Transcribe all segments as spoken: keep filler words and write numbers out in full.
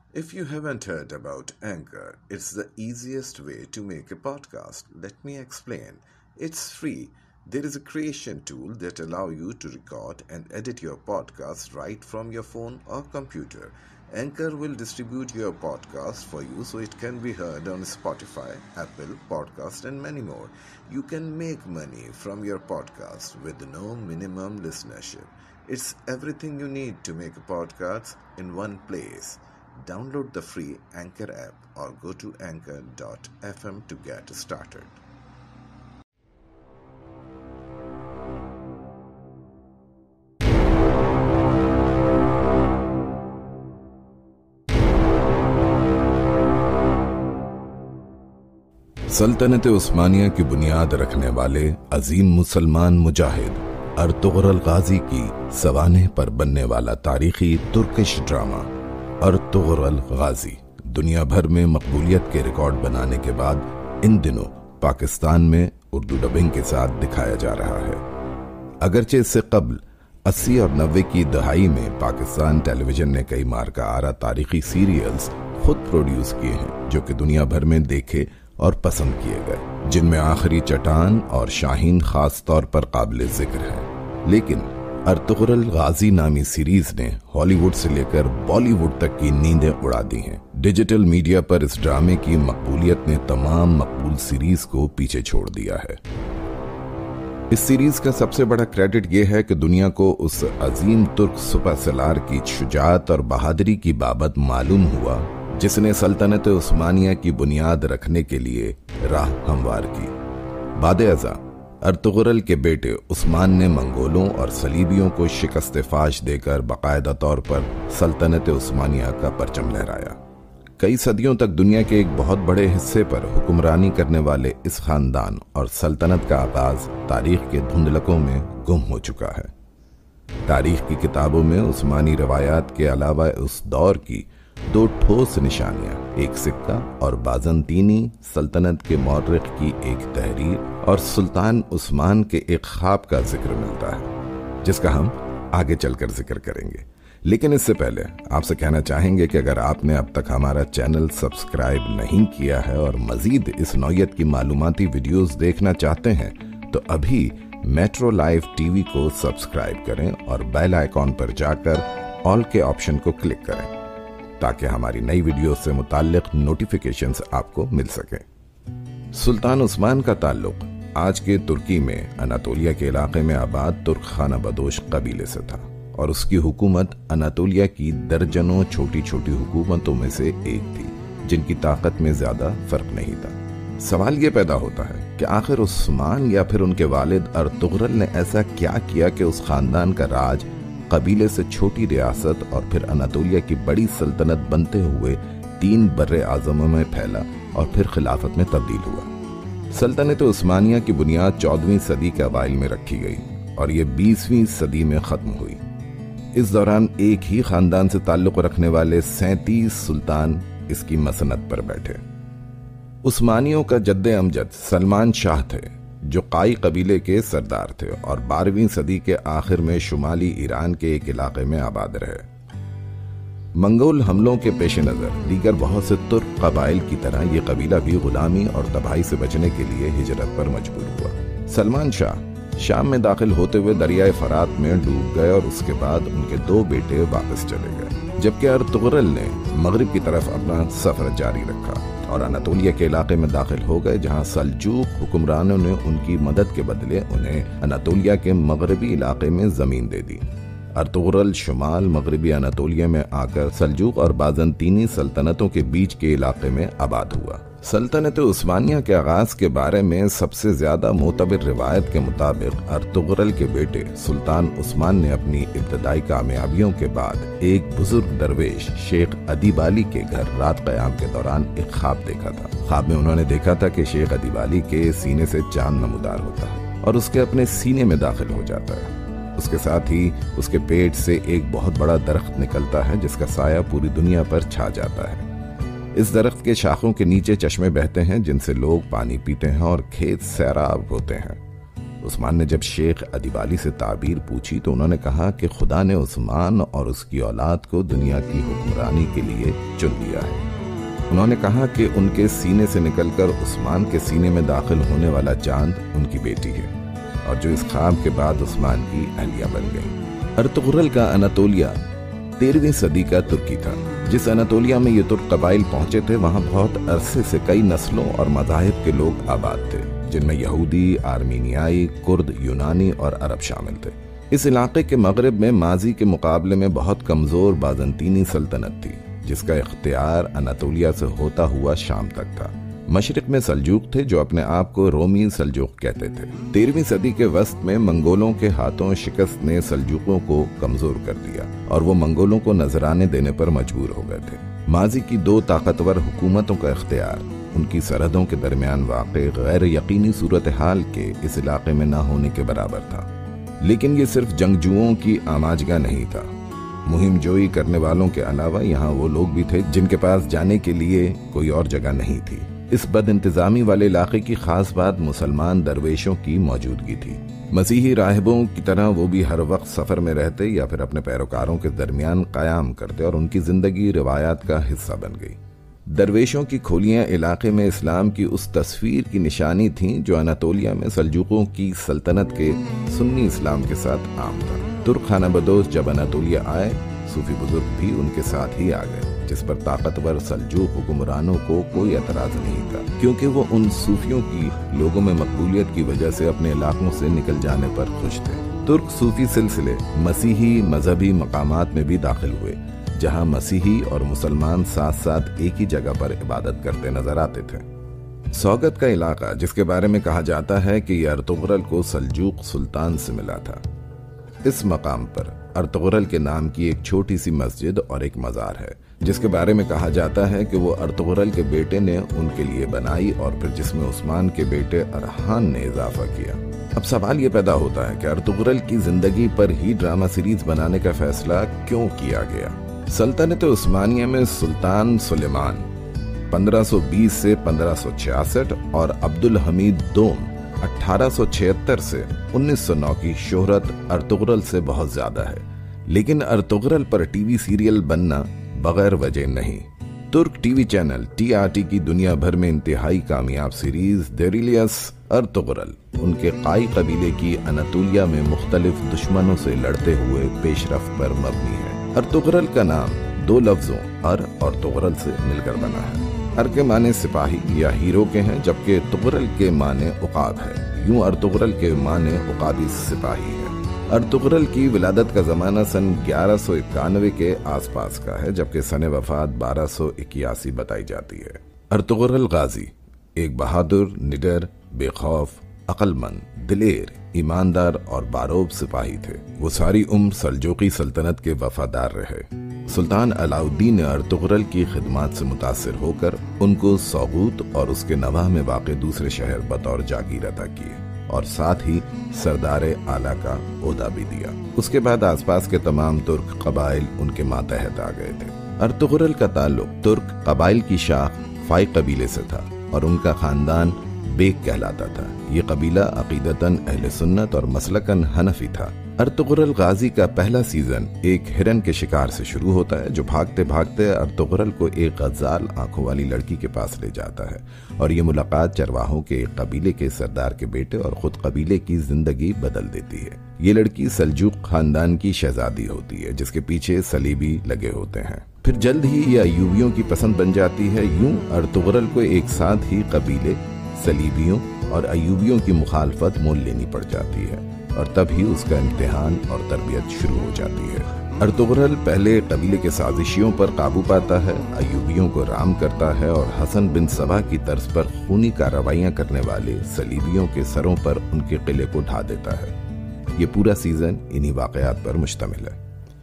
If you haven't heard about Anchor, it's the easiest way to make a podcast. Let me explain. It's free. There is a creation tool that allows you to record and edit your podcast right from your phone or computer. Anchor will distribute your podcast for you so it can be heard on Spotify, Apple Podcast, and many more. You can make money from your podcast with no minimum listenership. It's everything you need to make a podcast in one place. Download the free Anchor app or go to anchor dot f m to get started. सल्तनत उस्मानिया की बुनियाद रखने वाले अजीम मुसलमान मुजाहिद अर्तुगरल गाजी की सवाने पर बनने वाला तारीखी तुर्किश ड्रामा अर्तुगरल गाजी दुनिया भर में मकबूलियत के रिकॉर्ड बनाने के बाद इन दिनों पाकिस्तान में उर्दू डबिंग के साथ दिखाया जा रहा है। अगरचे इससे कबल अस्सी और नब्बे की दहाई में पाकिस्तान टेलीविजन ने कई मार्का आरा तारीखी सीरियल्स खुद प्रोड्यूस किए हैं जो कि दुनिया भर में देखे और पसंद किए गए, जिनमें आखिरी चट्टान और शाहीन खास तौर पर काबिल जिक्र है। लेकिन अर्तुगरल गाजी नामी सीरीज ने हॉलीवुड से लेकर बॉलीवुड तक की नींदें उड़ा दी हैं। डिजिटल मीडिया पर इस ड्रामे की मकबूलियत ने तमाम मकबूल सीरीज को पीछे छोड़ दिया है। इस सीरीज का सबसे बड़ा क्रेडिट यह है कि दुनिया को उस अजीम तुर्क सुपर सलार की शुजाअत और बहादुरी की बाबत मालूम हुआ जिसने सल्तनत उस्मानिया की बुनियाद रखने के लिए राह हमवार की। बाद-ए-अज़ा अर्तुगरल के बेटे उस्मान ने मंगोलों और सलीबियों को शिकस्त फाश देकर बाकायदा तौर पर सल्तनत उस्मानिया का परचम लहराया। कई सदियों तक दुनिया के एक बहुत बड़े हिस्से पर हुक्मरानी करने वाले इस खानदान और सल्तनत का आगाज तारीख के धुंधलकों में गुम हो चुका है। तारीख की किताबों में उस्मानी रवायात के अलावा उस दौर की दो ठोस निशानियां, एक सिक्का और बाज़ंतीनी सल्तनत के मौर्रिख की एक तहरीर और सुल्तान उस्मान के एक ख्वाब का जिक्र मिलता है, जिसका हम आगे चलकर जिक्र करेंगे। लेकिन इससे पहले आपसे कहना चाहेंगे कि अगर आपने अब तक हमारा चैनल सब्सक्राइब नहीं किया है और मजीद इस नौयत की मालूमाती वीडियोस देखना चाहते हैं तो अभी मेट्रो लाइव टीवी को सब्सक्राइब करें और बेल आइकॉन पर जाकर ऑल के ऑप्शन को क्लिक करें ताकि हमारी नई वीडियो से मुताल्लिक नोटिफिकेशंस आपको मिल सके। सुल्तान उस्मान का ताल्लुक आज के तुर्की में अनातोलिया के इलाके में आबाद तुर्क खाना बदोश कबीले से था और उसकी हुकूमत अनातोलिया की दर्जनों छोटी छोटी हुकूमतों में से एक थी जिनकी ताकत में ज्यादा फर्क नहीं था। सवाल ये पैदा होता है कि आखिर उस्मान या फिर उनके वालिद अर्तुगरल ने ऐसा क्या किया कि उस खानदान का राज कबीले से छोटी रियासत और फिर अनातोलिया की बड़ी सल्तनत बनते हुए तीन बर्रे आज़मों में फैला और फिर खिलाफत में तब्दील हुआ। सल्तनत उस्मानिया की बुनियाद चौदहवीं सदी के अवाइल में रखी गई और ये बीसवीं सदी में खत्म हुई। इस दौरान एक ही खानदान से ताल्लुक रखने वाले सैंतीस सुल्तान इसकी मसनत पर बैठे। उस्मानियों का जद्दे अमजद सलमान शाह थे जो काई कबीले के सरदार थे और बारहवीं सदी के आखिर में शुमाली ईरान के एक इलाके में आबाद रहे। मंगोल हमलों के पेश नजर दीगर बहुत से तुर्क कबाइल की तरह ये कबीला भी गुलामी और तबाही से बचने के लिए हिजरत पर मजबूर हुआ। सलमान शाह शाम में दाखिल होते हुए दरियाए फरात में डूब गए और उसके बाद उनके दो बेटे वापस चले गए, जबकि अर्तुगरल ने मगरिब की तरफ अपना सफर जारी रखा और अनातोलिया के इलाके में दाखिल हो गए, जहां सल्जूक हुक्मरानों ने उनकी मदद के बदले उन्हें अनातोलिया के मगरबी इलाके में जमीन दे दी। अर्तुगरल शुमाल मगरबी अनातोलिया में आकर सल्जूक और बाज़ंतीनी सल्तनतों के बीच के इलाके में आबाद हुआ। सल्तनत उस्मानिया के आगाज के बारे में सबसे ज्यादा मोतबर रिवायत के मुताबिक अर्तुगरल के बेटे सुल्तान उस्मान ने अपनी इब्तदाई कामयाबियों के बाद एक बुजुर्ग दरवेश शेख अदीबाली के घर रात क़याम के दौरान एक ख्वाब देखा था। ख्वाब में उन्होंने देखा था कि शेख अदीबाली के सीने से चांद नमूदार होता है और उसके अपने सीने में दाखिल हो जाता है। उसके साथ ही उसके पेट से एक बहुत बड़ा दरख्त निकलता है जिसका साया पूरी दुनिया पर छा जाता है। इस दरख्त के शाखों के नीचे चश्मे बहते हैं जिनसे लोग पानी पीते हैं और खेत सैराब होते हैं। عثمان نے جب شیخ ادیبالی سے تعبیر پوچھی تو انہوں نے کہا کہ خدا نے عثمان اور اس کی اولاد کو دنیا کی حکمرانی کے لیے چن لیا ہے۔ انہوں نے کہا کہ ان کے سینے سے نکل کر عثمان کے سینے میں داخل ہونے والا چاند ان کی بیٹی ہے، اور جو اس خواب کے بعد عثمان کی اہلیہ بن گئی۔ ارطغرل کا اناطولیہ تیرہویں صدی کا ترکی تھا۔ جس اناطولیہ میں یہ ترک قبائل پہنچے تھے وہاں بہت عرصے سے کئی نسلوں اور مذاہب کے لوگ آباد تھے، جن میں یہودی، آرمینیائی، کرد، یونانی اور عرب شامل تھے۔ اس علاقے کے مغرب میں ماضی کے مقابلے میں بہت کمزور بازنطینی سلطنت تھی، جس کا اختیار اناطولیہ سے ہوتا ہوا شام تک تھا۔ مشرق میں سلجوق تھے جو اپنے آپ کو رومی سلجوق کہتے تھے۔ تیرہویں صدی کے وسط میں منگولوں کے ہاتھوں شکست نے سلجوقوں کو کمزور کر دیا اور وہ منگولوں کو نذرانے دینے پر مجبور ہو گئے تھے۔ ماضی کی دو طاقتور حکومتوں کا اختیار ان کی سرحدوں کے درمیان واقع غیر یقینی صورتحال کے اس علاقے میں نہ ہونے کے برابر تھا، لیکن یہ صرف جنگجوؤں کی آماجگاہ نہیں تھا۔ مہم جوئی کرنے والوں کے علاوہ یہاں وہ لوگ بھی تھے جن کے پاس جانے کے لیے کوئی اور جگہ نہیں تھی۔ اس بد انتظامی والے علاقے کی خاص بات مسلمان درویشوں کی موجودگی تھی۔ مسیحی راہبوں کی طرح وہ بھی ہر وقت سفر میں رہتے یا پھر اپنے پیروکاروں کے درمیان قیام کرتے اور ان کی زندگی روایات کا حصہ بن گئی۔ درویشوں کی کھولیاں علاقے میں اسلام کی اس تصویر کی نشانی تھیں جو اناطولیہ میں سلجوقوں کی سلطنت کے سنی اسلام کے ساتھ عام تھا۔ ترک خانہ بدوش جب اناطولیہ آئے، صوفی بزرگ بھی ان کے ساتھ ہی آ گئے، جس پر طاقتور سلجوق حکمرانوں کو کوئی اعتراض نہیں تھا، کیونکہ وہ ان صوفیوں کی لوگوں میں مقبولیت کی وجہ سے اپنے علاقوں سے نکل جانے پر خوش تھے۔ ترک صوفی سلسلے مسیحی مذہبی مقامات میں بھی داخل ہوئے، جہاں مسیحی اور مسلمان ساتھ ساتھ ایک ہی جگہ پر عبادت کرتے نظر آتے تھے۔ سوگت کا علاقہ، جس کے بارے میں کہا جاتا ہے کہ یہ ارطغرل کو سلجوق سلطان سے ملا تھا، اس مقام پر ارطغرل کے نام کی ایک چھوٹی سی مسجد اور ایک مزار ہے، جس کے بارے میں کہا جاتا ہے کہ وہ ارطغرل کے بیٹے نے ان کے لیے بنائی اور پھر جس میں عثمان کے بیٹے ارحان نے اضافہ کیا۔ اب سوال یہ پیدا ہوتا ہے کہ ارطغرل کی زندگی پر ہی ڈرامہ سیریز بنانے کا فیصلہ کیوں کیا گیا؟ سلطنت عثمانیہ میں سلطان سلیمان پندرہ سو بیس سے پندرہ سو چھیاسٹھ اور عبد الحمید دوم اٹھارہ سو چھہتر سے انیس سو نو کی شہرت ارطغرل سے بہت زیادہ ہے، لیکن ارطغرل پر ٹی وی سیریل بننا بغیر وجہ نہیں۔ ترک T V channel T R T کی دنیا بھر میں انتہائی کامیاب سیریز دیریلیس ارطغرل ان کے قائی قبیلے کی اناطولیہ میں مختلف دشمنوں سے لڑتے ہوئے پیش رفت پر مبنی ہے۔ ارطغرل کا نام دو لفظوں ار اور طغرل سے مل کر بنا ہے۔ ار کے معنی سپاہی یا ہیرو کے ہیں، جبکہ طغرل کے معنی عقاب ہے، یوں ارطغرل کے معنی عقابی سپاہی ہے۔ ارطغرل کی ولادت کا زمانہ سن گیارہ سو اکانوے کے آس پاس کا ہے، جبکہ سن وفات بارہ سو اکیاسی بتائی جاتی ہے۔ ارطغرل غازی ایک بہادر، نڈر، بے خوف، عقل مند، دلیر، ایماندار اور باروب سپاہی تھے۔ وہ ساری عمر سلجوقی سلطنت کے وفادار رہے۔ سلطان علاؤالدین نے ارطغرل کی خدمات سے متاثر ہو کر ان کو سوغوت اور اس کے نواح میں واقع دوسرے شہر بطور جاگیر عطا کیے اور ساتھ ہی سردار اعلیٰ کا عہدہ بھی دیا۔ اس کے بعد آس پاس کے تمام ترک قبائل ان کے ماتحت آ گئے تھے۔ ارطغرل کا تعلق ترک قبائل کی شاخ فائی قبیلے سے تھا اور ان کا خاندان بیگ کہلاتا تھا۔ یہ قبیلہ عقیدتاً اہل سنت اور مسلکاً حنفی تھا۔ ارطغرل غازی کا پہلا سیزن ایک ہرن کے شکار سے شروع ہوتا ہے جو بھاگتے بھاگتے ارطغرل کو ایک غزال آنکھوں والی لڑکی کے پاس لے جاتا ہے، اور یہ ملاقات چرواہوں کے ایک قبیلے کے سردار کے بیٹے اور خود قبیلے کی زندگی بدل دیتی ہے۔ یہ لڑکی سلجوق خاندان کی شہزادی ہوتی ہے جس کے پیچھے صلیبی لگے ہوتے ہیں، پھر جلد ہی یہ ایوبیوں کی پسند بن جاتی ہے۔ یوں ارطغرل کو ایک ساتھ ہی قبیلے، صلیبیوں اور ایوبیوں کی مخالفت مول لینی پڑ جاتی ہے، اور تب ہی اس کا امتحان اور تربیت شروع ہو جاتی ہے۔ ارطغرل پہلے قبیلے کے سازشیوں پر قابو پاتا ہے، ایوبیوں کو رام کرتا ہے اور حسن بن سبا کی طرز پر خونی کارروائیاں کرنے والے صلیبیوں کے سروں پر ان کے قلعے کو ڈھا دیتا ہے۔ یہ پورا سیزن انہی واقعات پر مشتمل ہے۔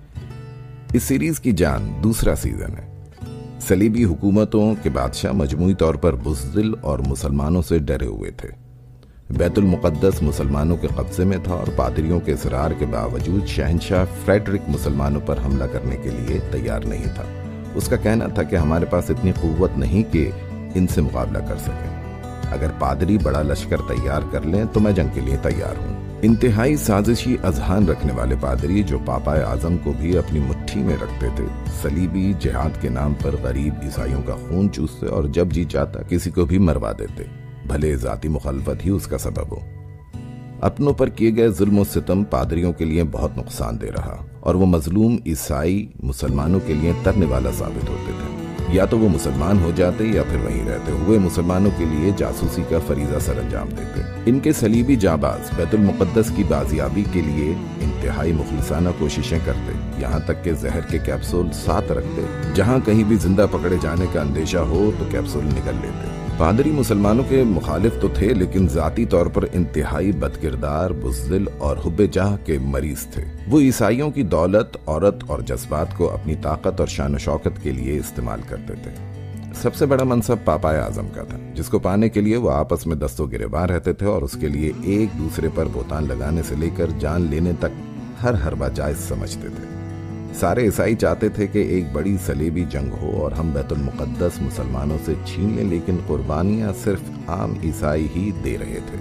اس سیریز کی جان دوسرا سیزن ہے۔ صلیبی حکومتوں کے بادشاہ مجموعی طور پر بزدل اور مسلمانوں سے ڈرے ہوئے تھے۔ بیت المقدس مسلمانوں کے قبضے میں تھا اور پادریوں کے اصرار کے باوجود شہنشاہ فریڈرک مسلمانوں پر حملہ کرنے کے لیے تیار نہیں تھا۔ اس کا کہنا تھا کہ ہمارے پاس اتنی قوت نہیں کہ ان سے مقابلہ کر سکیں۔ اگر پادری بڑا لشکر تیار کر لیں تو میں جنگ کے لیے تیار ہوں۔ انتہائی سازشی اذہان رکھنے والے پادری جو پاپا اعظم کو بھی اپنی مٹھی میں رکھتے تھے، صلیبی جہاد کے نام پر غریب عیسائیوں کا خون چوستے اور جب جی چاہتا کسی کو بھی مروا دیتے، بھلے ذاتی مخالفت ہی اس کا سبب ہو۔ اپنوں پر کیے گئے ظلم و ستم پادریوں کے لیے بہت نقصان دہ رہا اور وہ مظلوم عیسائی مسلمانوں کے لیے ترنے والا ثابت ہوتے تھے۔ یا تو وہ مسلمان ہو جاتے یا پھر وہیں رہتے ہوئے مسلمانوں کے لیے جاسوسی کا فریضہ سر انجام دیتے۔ ان کے صلیبی جانباز بیت المقدس کی بازیابی کے لیے انتہائی مخلصانہ کوششیں کرتے، یہاں تک کہ زہر کے کیپسول ساتھ رکھتے، جہاں کہیں بھی زندہ پکڑے جانے کا اندیشہ ہو تو کیپسول نکل لیتے۔ پادری مسلمانوں کے مخالف تو تھے لیکن ذاتی طور پر انتہائی بدکردار، بزدل اور حب جاہ کے مریض تھے۔ وہ عیسائیوں کی دولت، عورت اور جذبات کو اپنی طاقت اور شان و شوکت کے لیے استعمال کرتے تھے۔ سب سے بڑا منصب پاپا اعظم کا تھا، جس کو پانے کے لیے وہ آپس میں دست و گریباں رہتے تھے اور اس کے لیے ایک دوسرے پر بہتان لگانے سے لے کر جان لینے تک ہر حربہ جائز سمجھتے تھے۔ سارے عیسائی چاہتے تھے کہ ایک بڑی صلیبی جنگ ہو اور ہم بیت المقدس مسلمانوں سے چھین لیں، لیکن قربانیاں صرف عام عیسائی ہی دے رہے تھے۔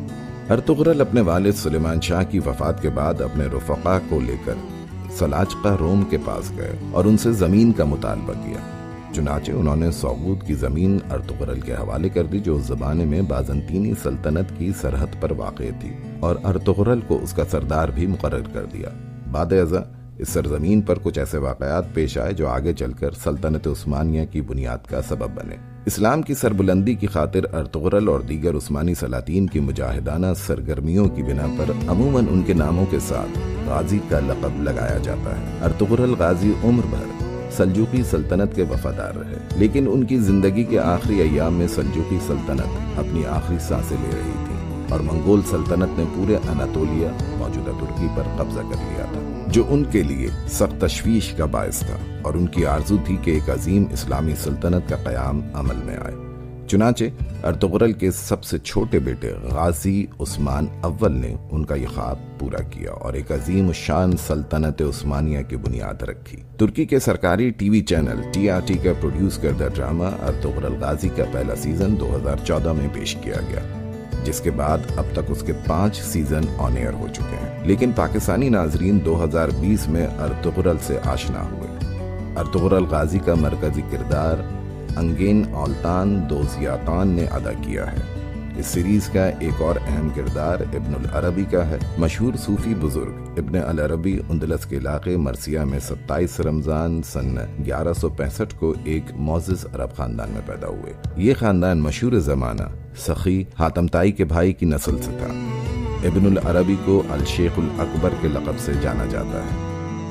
ارطغرل اپنے والد سلیمان شاہ کی وفات کے بعد اپنے رفقا کو لے کر سلاجقہ روم کے پاس گئے اور ان سے زمین کا مطالبہ کیا۔ چنانچہ انہوں نے سوغود کی زمین ارطغرل کے حوالے کر دی، جو اس زمانے میں بازنطینی سلطنت کی سرحد پر واقع تھی، اور ارطغرل کو اس کا سردار بھی مقرر کر دیا۔ بعد ازاں اس سرزمین پر کچھ ایسے واقعات پیش آئے جو آگے چل کر سلطنت عثمانیہ کی بنیاد کا سبب بنے۔ اسلام کی سربلندی کی خاطر ارطغرل اور دیگر عثمانی سلاطین کی مجاہدانہ سرگرمیوں کی بنا پر عموماً ان کے ناموں کے ساتھ غازی کا لقب لگایا جاتا ہے۔ ارطغرل غازی عمر بھر سلجوقی سلطنت کے وفادار رہے، لیکن ان کی زندگی کے آخری ایام میں سلجوقی سلطنت اپنی آخری سانسیں لے رہی تھی اور منگول سلطنت نے پورے اناطولیہ موجودہ ترکی پر قبضہ کر لیا تھا، جو ان کے لیے سخت تشویش کا باعث تھا، اور ان کی آرزو تھی کہ ایک عظیم اسلامی سلطنت کا قیام عمل میں آئے۔ چنانچہ ارطغرل کے سب سے چھوٹے بیٹے غازی عثمان اول نے ان کا یہ خواب پورا کیا اور ایک عظیم شان سلطنت عثمانیہ کی بنیاد رکھی۔ ترکی کے سرکاری T V channel T R T کا پروڈیوس کردہ ڈرامہ ارطغرل غازی کا پہلا سیزن دو ہزار چودہ میں پیش کیا گیا، جس کے بعد اب تک اس کے پانچ سیزن آن ایئر ہو چکے ہیں، لیکن پاکستانی ناظرین دو ہزار بیس میں ارطغرل سے آشنا ہوئے۔ ارطغرل غازی کا مرکزی کردار انگین اولتان دوزیاتان نے ادا کیا ہے۔ اس سیریز کا ایک اور اہم کردار ابن العربی کا ہے۔ مشہور صوفی بزرگ ابن العربی اندلس کے علاقے مرثیہ میں ستائیس رمضان سن گیارہ سو پینسٹھ کو ایک معزز عرب خاندان میں پیدا ہوئے۔ یہ خاندان مشہور زمانہ سخی حاتم طائی کے بھائی کی نسل سے تھا۔ ابن العربی کو الشیخ الاکبر کے لقب سے جانا جاتا ہے۔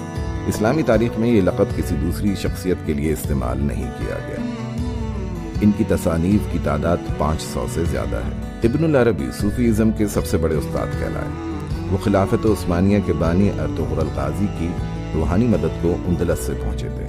اسلامی تاریخ میں یہ لقب کسی دوسری شخصیت کے لیے استعمال نہیں کیا گیا۔ ان کی تصانیف کی تعداد پانچ سو سے زیادہ ہے۔ ابن العربی صوفی ازم کے سب سے بڑے استاد کہلائے۔ وہ خلافت عثمانیہ کے بانی ارطغرل غازی کی روحانی مدد کو اندلس سے پہنچے تھے۔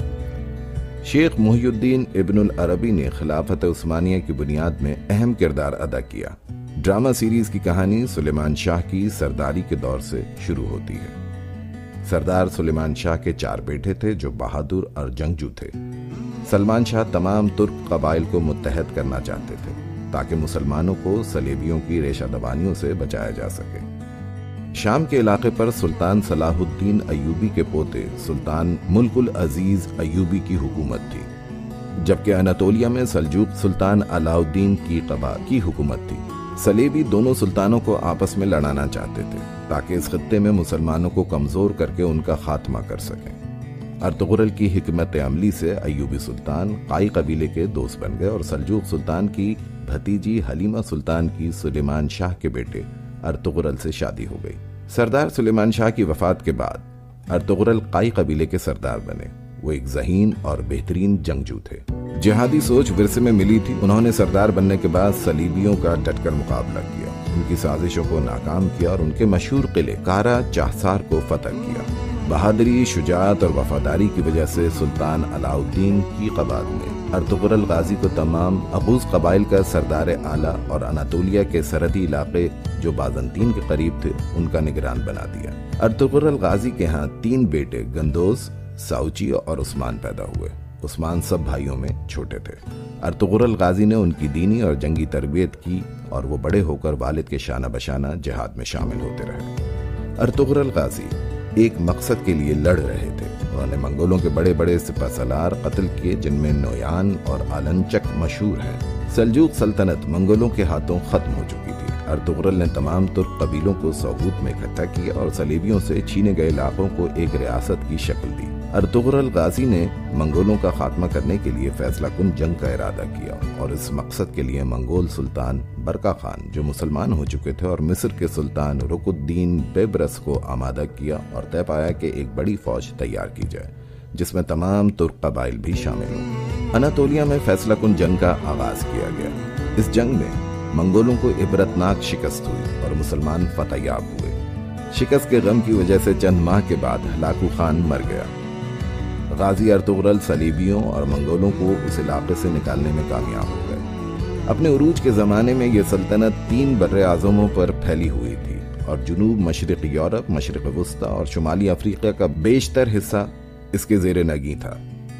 شیخ محی الدین ابن العربی نے خلافت عثمانیہ کی بنیاد میں اہم کردار ادا کیا۔ ڈرامہ سیریز کی کہانی سلیمان شاہ کی سرداری کے دور سے شروع ہوتی ہے۔ سردار سلیمان شاہ کے چار بیٹے تھے جو بہادر اور جنگجو تھے۔ سلمان شاہ تمام ترک قبائل کو متحد کرنا چاہتے تھے تاکہ مسلمانوں کو صلیبیوں کی ریشہ دوانیوں سے بچایا جا سکے۔ شام کے علاقے پر سلطان صلاح الدین ایوبی کے پوتے سلطان ملک العزیز ایوبی کی حکومت تھی، جبکہ اناطولیہ میں سلجوق سلطان علاء الدین کی قبا کی حکومت تھی۔ صلیبی دونوں سلطانوں کو آپس میں لڑانا چاہتے تھے تاکہ اس خطے میں مسلمانوں کو کمزور کر کے ان کا خاتمہ کر سکیں۔ ارطغرل کی حکمت عملی سے ایوبی سلطان قائی قبیلے کے دوست بن گئے اور سلجوق سلطان کی بھتیجی حلیمہ سلطان کی سلیمان شاہ کے بیٹے ارطغرل سے شادی ہو گئی۔ سردار سلیمان شاہ کی وفات کے بعد ارطغرل قائی قبیلے کے سردار بنے۔ وہ ایک ذہین اور بہترین جنگجو تھے۔ جہادی سوچ ورثے میں ملی تھی۔ انہوں نے سردار بننے کے بعد صلیبیوں کا ڈٹ کر مقابلہ کیا، ان کی سازشوں کو ناکام کیا اور ان کے مشہور قلعے کارا چاہسار کو فتح کیا۔ بہادری، شجاعت اور وفاداری کی وجہ سے سلطان علاء الدین کی قباد نے ارطغرل غازی کو تمام اغوز قبائل کا سردار اعلیٰ اور اناطولیہ کے سرحدی علاقے جو بازنطین کے قریب تھے ان کا نگران بنا دیا۔ ارطغرل غازی کے ہاں تین بیٹے گندوز، ساؤچی اور عثمان پیدا ہوئے۔ عثمان سب بھائیوں میں چھوٹے تھے۔ ارطغرل غازی نے ان کی دینی اور جنگی تربیت کی اور وہ بڑے ہو کر والد کے شانہ بشانہ جہاد میں شامل ہوتے رہے۔ ارطغرل غازی ایک مقصد کے لیے لڑ رہے تھے۔ انہوں نے منگولوں کے بڑے بڑے سپہ سالار قتل کیے، جن میں نویان اور آلنچک مشہور ہیں۔ سلجوق سلطنت منگولوں کے ہاتھوں ختم ہو چکی تھی۔ ارطغرل نے تمام ترک قبیلوں کو سوگوت میں اکٹھا کیا اور صلیبیوں سے چھینے گئے علاقوں کو ایک ریاست کی شکل دی۔ ارطغرل غازی نے منگولوں کا خاتمہ کرنے کے لیے فیصلہ کن جنگ کا ارادہ کیا اور اس مقصد کے لیے منگول سلطان برقا خان، جو مسلمان ہو چکے تھے، اور مصر کے سلطان رک الدین بیبرس کو آمادہ کیا اور طے پایا کہ ایک بڑی فوج تیار کی جائے جس میں تمام ترک قبائل بھی شامل ہوں۔ اناطولیہ میں فیصلہ کن جنگ کا آغاز کیا گیا۔ اس جنگ میں منگولوں کو عبرتناک شکست ہوئی اور مسلمان فتح یاب ہوئے۔ شکست کے غم کی وجہ سے چند ماہ کے بعد ہلاکو خان مر گیا۔ غازی ارطغرل صلیبیوں اور منگولوں کو اس علاقے سے نکالنے میں کامیاب ہو گئے۔ اپنے عروج کے زمانے میں یہ سلطنت تین بر اعظموں پر پھیلی ہوئی تھی اور جنوب مشرق یورپ، مشرق وسطی اور شمالی افریقہ کا بیشتر حصہ اس کے زیر نگیں تھا۔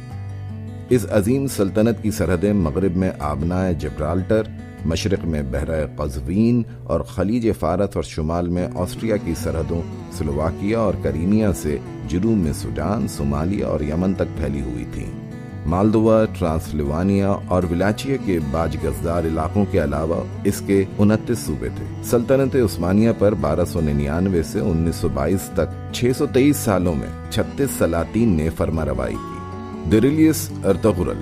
اس عظیم سلطنت کی سرحدیں مغرب میں آبنائے جبرالٹر، مشرق میں بحیرہ قزوین اور خلیج فارس، اور شمال میں آسٹریا کی سرحدوں سلوواکیہ اور کریمیا سے جنوب میں سوڈان، صومالیہ اور یمن تک پھیلی ہوئی تھیں۔ مالدووا، ٹرانسلوانیا اور ولاچیا کے باج گزدار علاقوں کے علاوہ اس کے انتیس صوبے تھے۔ سلطنت عثمانیہ پر بارہ سو ننانوے سے انیس سو بائیس تک چھ سو تیئیس سالوں میں چھتیس سلاطین نے فرما روائی کی۔ ڈیریلیس ارطغرل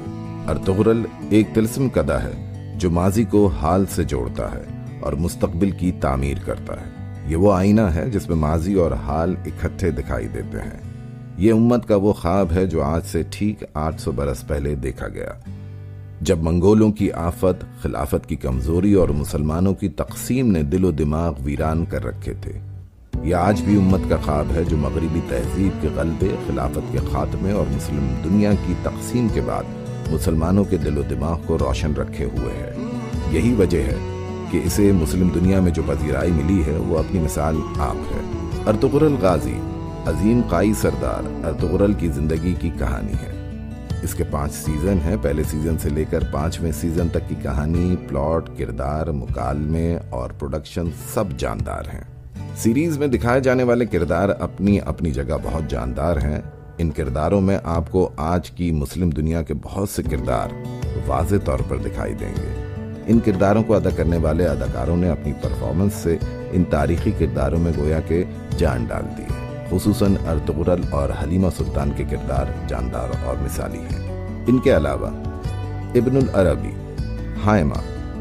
ارطغرل ایک طلسم کدا ہے جو ماضی کو حال سے جوڑتا ہے اور مستقبل کی تعمیر کرتا ہے۔ یہ وہ آئینہ ہے جس میں ماضی اور حال اکٹھے دکھائی دیتے ہیں۔ یہ امت کا وہ خواب ہے جو آج سے ٹھیک آٹھ سو برس پہلے دیکھا گیا، جب منگولوں کی آفت، خلافت کی کمزوری اور مسلمانوں کی تقسیم نے دل و دماغ ویران کر رکھے تھے۔ یہ آج بھی امت کا خواب ہے جو مغربی تہذیب کے غلبے، خلافت کے خاتمے اور مسلم دنیا کی تقسیم کے بعد مسلمانوں کے دل و دماغ کو روشن رکھے ہوئے ہے۔ یہی وجہ ہے کہ اسے مسلم دنیا میں جو پذیرائی ملی ہے وہ اپنی مثال آپ ہے۔ ارطغرل غازی عظیم قائی سردار ارطغرل کی زندگی کی کہانی ہے۔ اس کے پانچ سیزن ہیں۔ پہلے سیزن سے لے کر پانچویں سیزن تک کی کہانی، پلاٹ، کردار، مکالمے اور پروڈکشن سب جاندار ہیں۔ سیریز میں دکھائے جانے والے کردار اپنی اپنی جگہ بہت جاندار ہیں۔ ان کرداروں میں آپ کو آج کی مسلم دنیا کے بہت سے کردار واضح طور پر دکھائی دیں گے۔ ان کرداروں کو ادا کرنے والے اداکاروں نے اپنی پرفارمنس سے ان تاریخی کرداروں میں گویا کہ جان ڈال دی ہے۔ خصوصاً ارطغرل اور حلیمہ سلطان کے کردار جاندار اور مثالی ہیں۔ ان کے علاوہ ابن العربی، حائمہ،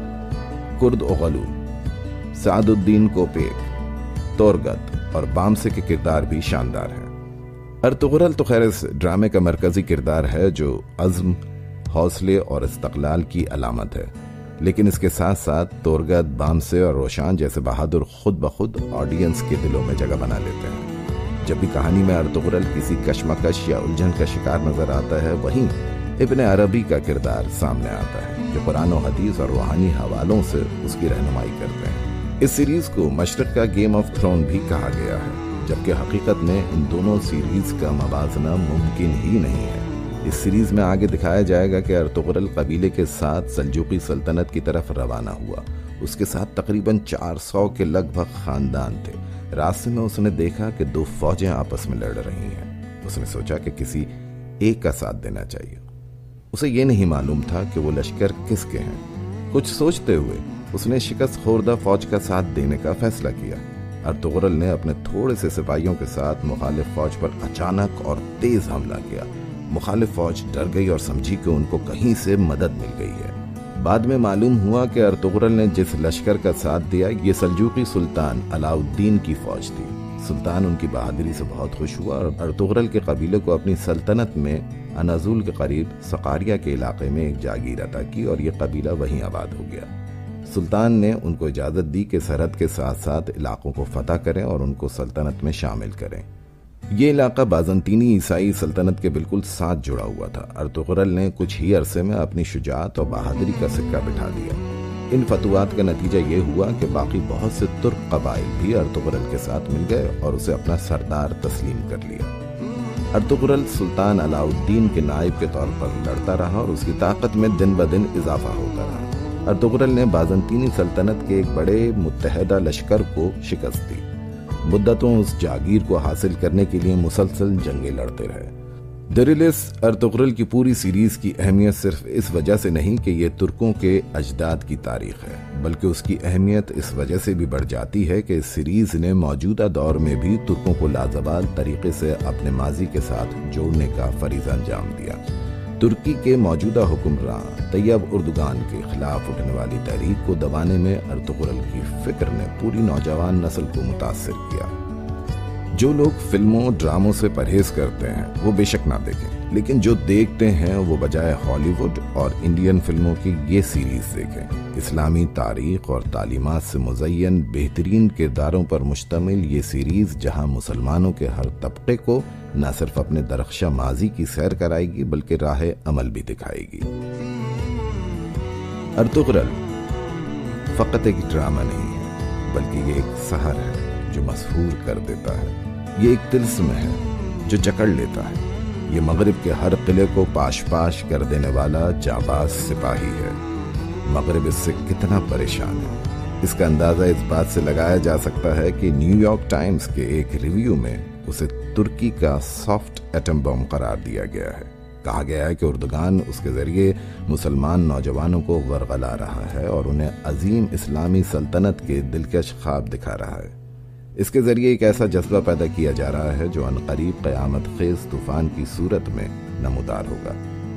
کرد اوغلو، سعد الدین کوپیک، تورگت اور بامسے کے کردار بھی شاندار ہیں۔ ارطغرل تو خیر اس ڈرامے کا مرکزی کردار ہے جو عزم، حوصلے اور استقلال کی علامت ہے، لیکن اس کے ساتھ ساتھ تورگت، بامسے اور روشان جیسے بہادر خود بخود آڈینس کے دلوں میں جگہ بنا لیتے ہیں۔ جب بھی کہانی میں ارطغرل کسی کشمکش یا الجھن کا شکار نظر آتا ہے، وہیں ابن عربی کا کردار سامنے آتا ہے جو قرآن و حدیث اور روحانی حوالوں سے اس کی رہنمائی کرتے ہیں۔ اس سیریز کو مشرق کا گیم آف تھرون بھی کہا گیا ہے، جبکہ حقیقت میں ان دونوں سیریز کا موازنہ ممکن ہی نہیں ہے۔ اس سیریز میں آگے دکھایا جائے گا کہ ارطغرل قبیلے کے ساتھ سلجوقی سلطنت کی طرف روانہ ہوا۔ اس کے ساتھ تقریباً چار سو کے لگ بھگ خاندان تھے۔ راستے میں اس نے دیکھا کہ دو فوجیں آپس میں لڑ رہی ہیں۔ اس نے سوچا کہ کسی ایک کا ساتھ دینا چاہیے۔ اسے یہ نہیں معلوم تھا کہ وہ لشکر کس کے ہیں۔ کچھ سوچتے ہوئے اس نے شکست خوردہ فوج کا ساتھ دینے کا فیصلہ کیا۔ ارطغرل نے اپنے تھوڑے سے سپاہیوں کے ساتھ مخالف فوج پر اچانک اور تیز حملہ کیا۔ مخالف فوج ڈر گئی اور سمجھی کہ ان کو کہیں سے مدد مل گئی ہے۔ بعد میں معلوم ہوا کہ ارطغرل نے جس لشکر کا ساتھ دیا یہ سلجوقی سلطان علاء الدین کی فوج تھی۔ سلطان ان کی بہادری سے بہت خوش ہوا اور ارطغرل کے قبیلے کو اپنی سلطنت میں انازول کے قریب سقاریہ کے علاقے میں ایک جاگیر عطا کی اور یہ قبیلہ وہیں آباد ہو گیا۔ سلطان نے ان کو اجازت دی کہ سرحد کے ساتھ ساتھ علاقوں کو فتح کریں اور ان کو سلطنت میں شامل کریں۔ یہ علاقہ بازنطینی عیسائی سلطنت کے بالکل ساتھ جڑا ہوا تھا۔ ارطغرل نے کچھ ہی عرصے میں اپنی شجاعت اور بہادری کا سکہ بٹھا دیا۔ ان فتوحات کا نتیجہ یہ ہوا کہ باقی بہت سے ترک قبائل بھی ارطغرل کے ساتھ مل گئے اور اسے اپنا سردار تسلیم کر لیا۔ ارطغرل سلطان علاؤالدین کے نائب کے طور پر لڑتا رہا اور اس کی طاقت میں دن بدن اضافہ ہوتا رہا۔ ارطغرل نے بازنطینی سلطنت کے ایک بڑے متحدہ لشکر کو شکست دی۔ مدتوں اس جاگیر کو حاصل کرنے کے لیے مسلسل جنگیں لڑتے رہے۔ دریلس ارطغرل کی پوری سیریز کی اہمیت صرف اس وجہ سے نہیں کہ یہ ترکوں کے اجداد کی تاریخ ہے، بلکہ اس کی اہمیت اس وجہ سے بھی بڑھ جاتی ہے کہ اس سیریز نے موجودہ دور میں بھی ترکوں کو لازوال طریقے سے اپنے ماضی کے ساتھ جوڑنے کا فریضہ انجام دیا۔ ترکی کے موجودہ حکمران طیب اردوغان کے خلاف اٹھنے والی تحریک کو دبانے میں ارطغرل کی فکر نے پوری نوجوان نسل کو متاثر کیا۔ جو لوگ فلموں ڈراموں سے پرہیز کرتے ہیں وہ بے شک نہ دیکھیں، لیکن جو دیکھتے ہیں وہ بجائے ہالی ووڈ اور انڈین فلموں کی یہ سیریز دیکھیں۔ اسلامی تاریخ اور تعلیمات سے مزین بہترین کرداروں پر مشتمل یہ سیریز جہاں مسلمانوں کے ہر طبقے کو نہ صرف اپنے درخشاں ماضی کی سیر کرائے گی بلکہ راہ عمل بھی دکھائے گی۔ ارطغرل فقط ایک ڈرامہ نہیں ہے، بلکہ یہ ایک سحر ہے جو مسحور کر دیتا ہے۔ یہ ایک طلسم ہے جو جکڑ لیتا ہے۔ یہ مغرب کے ہر قلعے کو پاش پاش کر دینے والا جانباز سپاہی ہے۔ مغرب اس سے کتنا پریشان ہے، اس کا اندازہ اس بات سے لگایا جا سکتا ہے کہ نیو یارک ٹائمز کے ایک ریویو میں اسے ترکی کا سافٹ ایٹم بم قرار دیا گیا ہے۔ کہا گیا ہے کہ اردوغان اس کے ذریعے مسلمان نوجوانوں کو ورغلا رہا ہے اور انہیں عظیم اسلامی سلطنت کے دلکش خواب دکھا رہا ہے۔ اس کے ذریعے ایک ایسا جذبہ پیدا کیا جا رہا ہے جو عنقریب قیامت خیز طوفان کی صورت میں نمودار ہوگا۔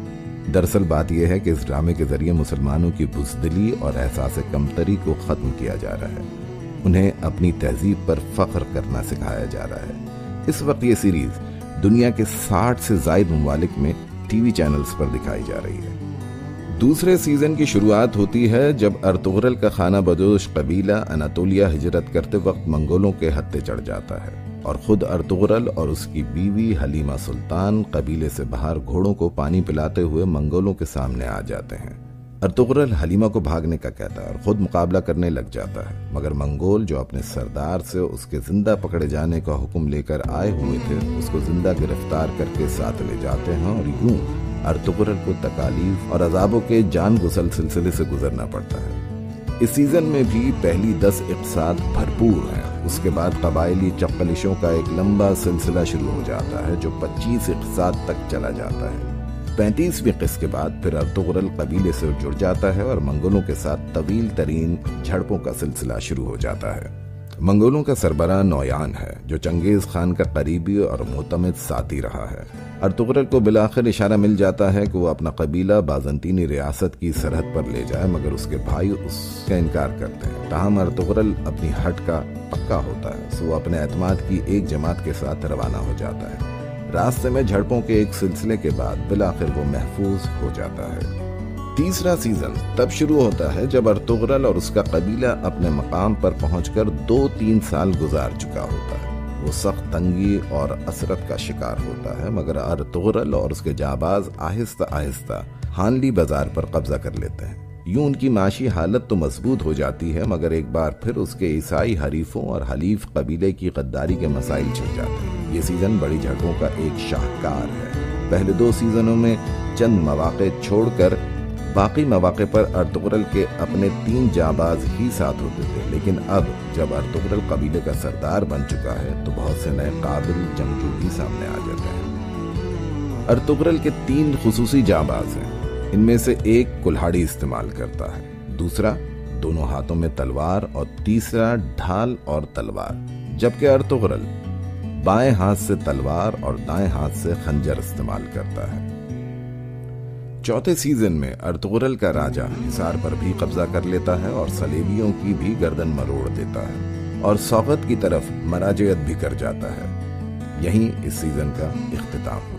دراصل بات یہ ہے کہ اس ڈرامے کے ذریعے مسلمانوں کی بزدلی اور احساس کمتری کو ختم کیا جا رہا ہے۔ انہیں اپنی تہذیب پر فخر کرنا سکھایا جا رہا ہے۔ اس وقت یہ سیریز دنیا کے ساٹھ سے زائد ممالک میں ٹی وی چینلز پر دکھائی جا رہی ہے۔ دوسرے سیزن کی شروعات ہوتی ہے جب ارطغرل کا خانہ بدوش قبیلہ اناطولیہ ہجرت کرتے وقت منگولوں کے ہتھے چڑھ جاتا ہے اور خود ارطغرل اور اس کی بیوی حلیمہ سلطان قبیلے سے باہر گھوڑوں کو پانی پلاتے ہوئے منگولوں کے سامنے آ جاتے ہیں۔ ارطغرل حلیمہ کو بھاگنے کا کہتا ہے اور خود مقابلہ کرنے لگ جاتا ہے، مگر منگول جو اپنے سردار سے اس کے زندہ پکڑے جانے کا حکم لے کر آئے ہوئے تھے اس کو زندہ گرفتار کر کے ساتھ لے جاتے ہیں اور یوں ارطغرل کو تکالیف اور عذابوں کے جان گسل سلسلے سے گزرنا پڑتا ہے۔ اس سیزن میں بھی پہلی دس اقساط بھرپور ہیں، اس کے بعد قبائلی چپقلشوں کا ایک لمبا سلسلہ شروع ہو جاتا ہے جو پچیس اقساط تک چلا جاتا ہے۔ پینتیسویں قسط کے بعد پھر ارطغرل قبیلے سے جڑ جاتا ہے اور منگولوں کے ساتھ طویل ترین جھڑپوں کا سلسلہ شروع ہو جاتا ہے۔ منگولوں کا سربراہ نویان ہے جو چنگیز خان کا قریبی اور معتمد ساتھی رہا ہے۔ ارطغرل کو بالآخر اشارہ مل جاتا ہے کہ وہ اپنا قبیلہ بازنطینی ریاست کی سرحد پر لے جائے، مگر اس کے بھائی اس کا انکار کرتے ہیں۔ تاہم ارطغرل اپنی ہٹ کا پکا ہوتا ہے، سو وہ اپنے اعتماد کی ایک جماعت کے ساتھ روانہ ہو جاتا ہے۔ راستے میں جھڑپوں کے ایک سلسلے کے بعد بالآخر وہ محفوظ ہو جاتا ہے۔ تیسرا سیزن تب شروع ہوتا ہے جب ارطغرل اور اس کا قبیلہ اپنے مقام پر پہنچ کر دو تین سال گزار چکا ہوتا ہے۔ وہ سخت تنگی اور اسرت کا شکار ہوتا ہے، مگر ارطغرل اور اس کے جانباز آہستہ آہستہ ہانلی بازار پر قبضہ کر لیتے ہیں۔ یوں ان کی معاشی حالت تو مضبوط ہو جاتی ہے، مگر ایک بار پھر اس کے عیسائی حریفوں اور حلیف قبیلے کی غداری کے مسائل چھڑ جاتے ہیں۔ یہ سیزن بڑی جھڑپوں کا ایک شاہکار ہے۔ پہلے دو سیزنوں میں چند مواقع چھوڑ کر باقی مواقع پر ارطغرل کے اپنے تین جانباز ہی ساتھ ہوتے تھے، لیکن اب جب ارطغرل قبیلے کا سردار بن چکا ہے تو بہت سے نئے قابل جنگجو بھی سامنے آ جاتے ہیں۔ ارطغرل کے تین خصوصی جانباز ہیں، ان میں سے ایک کلہاڑی استعمال کرتا ہے، دوسرا دونوں ہاتھوں میں تلوار اور تیسرا ڈھال اور تلوار، جبکہ ارطغرل بائیں ہاتھ سے تلوار اور دائیں ہاتھ سے خنجر استعمال کرتا ہے۔ چوتھے سیزن میں ارطغرل کا راجہ حصار پر بھی قبضہ کر لیتا ہے اور صلیبیوں کی بھی گردن مروڑ دیتا ہے اور سوغت کی طرف مراجعت بھی کر جاتا ہے۔ یہیں اس سیزن کا اختتام